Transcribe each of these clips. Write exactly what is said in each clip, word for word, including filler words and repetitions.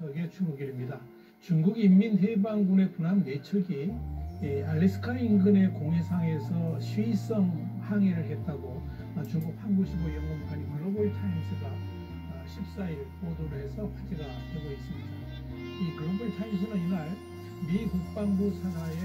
적의 중국일입니다. 중국 인민해방군의 군함 네 척이 알래스카 인근의 공해상에서 시위성 항해를 했다고 중국 한국시보 영문판인 글로벌타임스가 십사 일 보도를 해서 화제가 되고 있습니다. 이 글로벌타임스는 이날 미 국방부 산하의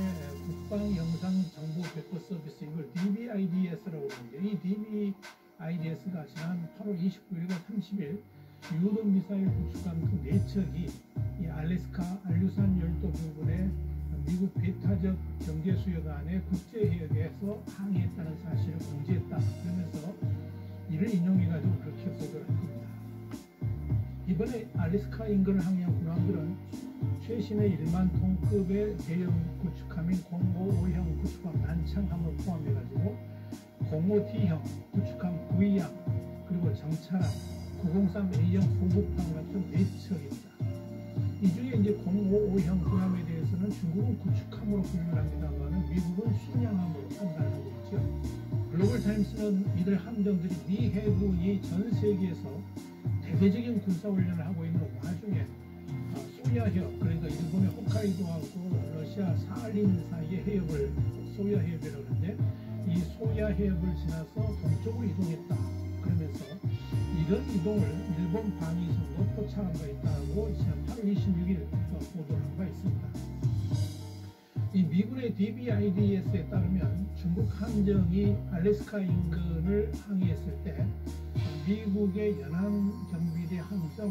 국방영상정보 배포 서비스, 이걸 디비아이디에스라고 부르는데, 이 디비아이디에스가 지난 팔월 이십구일과 삼십일 유도 미사일 구축함 등 네 척이 이 알래스카 알류산 열도 부근의 미국 배타적 경제수역안의 국제해역에서 항해했다는 사실을 공지했다. 그러면서 이를 인용해가지고 그렇게 보도를 한 겁니다. 이번에 알래스카 인근을 항해한 군함들은 최신의 일만 톤급의 대형 구축함인 공오오형 구축함 난창함을 포함해가지고 공오디형 구축함 구이함, 그리고 정찰함, 구공삼 에이형 보급함 같은 네 척입니다. 이 중에 이제 공오오형 군함에 대해서는 중국은 구축함으로 분류를 합니다만 미국은巡洋함으로 판단하고 있죠. 글로벌타임스는 이들 함정들이 미 해군이 전 세계에서 대대적인 군사훈련을 하고 있는 와중에 소야 해협, 그러니까 일본의 홋카이도하고 러시아 사할린 사이의 해협을 소야 해협이라고 하는데, 이 소야 해협을 지나서 동쪽으로 이동했다. 그러면서 이런 이동을 일본 방위성도 포착한 바 있다고 지난 팔월 이십육일 보도를 한 바 있습니다. 이 미군의 디비아이디에스에 따르면 중국 함정이 알래스카 인근을 항해했을 때 미국의 연안경비대 함정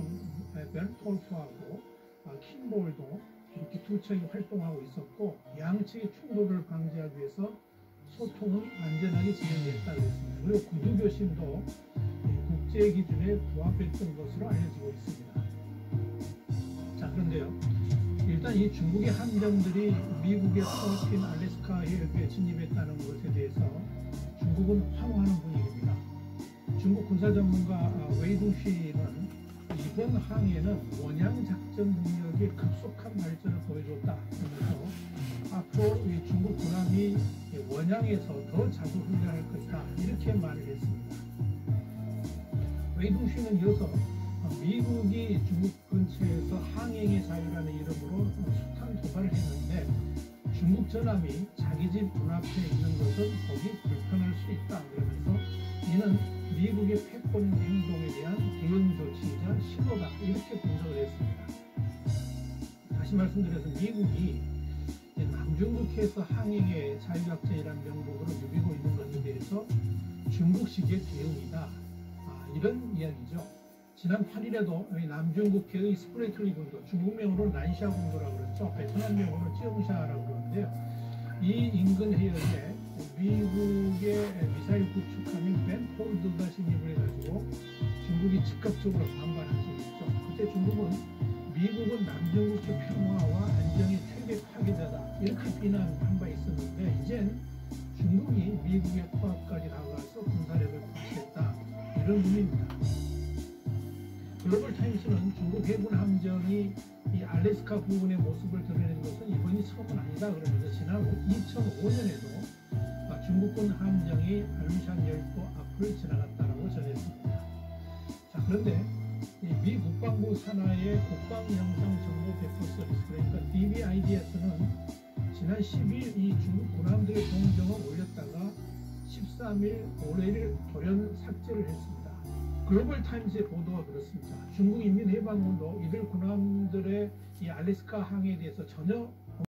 벨톨프하고 킴볼도 이렇게 두 척이 활동하고 있었고, 양측의 충돌을 방지하기 위해서 소통은 안전하게 진행됐다고 했습니다. 그리고 구두교신도 국제 기준에 부합했던 것으로 알려지고 있습니다. 자, 그런데요, 일단 이 중국의 함정들이 미국의 포핀 알래스카 해역에 진입했다는 것에 대해서 중국은 환호하는 분위기입니다. 중국 군사 전문가 웨이두시는 이번 항해는 원양 작전 능력의 급속한 발전을 보여줬다. 그러면서 앞으로 이 중국 군함이 원양에서 더 자주 훈련할 것이다, 이렇게 말을 했습니다. 웨이두시는 이어서 미국이 중국 근처에서 항행의 자유라는 이름으로 숱한 도발을 했는데, 중국 전함이 자기 집 눈앞에 있는 것은 보기 불편할 수 있다. 그러면서 이는 미국의 패권 행동에 대한 대응 조치이자 신호다, 이렇게 분석을 했습니다. 다시 말씀드려서 미국이 남중국해에서 항행의 자유약자이라는 명목으로 누비고 있는 것에 대해서 중국식의 대응이다, 아, 이런 이야기죠. 지난 팔일에도 남중국해의 스프레틀리 군도, 중국명으로 난샤 군도라고 그러죠. 베트남명으로 찌용샤라고 그러는데요. 이 인근 해역에 미국의 미사일 구축함인 벤폴드가 진입을 해가지고 중국이 즉각적으로 반발한 적이 있죠. 그때 중국은 미국은 남중국해 평화와 안정의 최대 파괴자다, 이렇게 비난한 바 있었는데, 이젠 중국이 미국의 코앞까지 다가가서 군사력을 과시했다, 이런 의미입니다. 글로벌타임스는 중국 해군 함정이 이 알래스카 부근의 모습을 드러낸 것은 이번이 처음은 아니다, 그러면서 지난 이천오년에도 중국군 함정이 알루샨 열도 앞을 지나갔다고 전했습니다. 자, 그런데 이 미 국방부 산하의 국방영상정보 배포 서비스, 그러니까 디비아이디에스는 지난 십일 이 중국 군함들의 동정을 올렸다가 십삼일 올해를 돌연 삭제를 했습니다. 글로벌타임스의 보도가 그렇습니다. 중국 인민해방군도 이들 군함들의 이 알래스카 항해에 대해서 전혀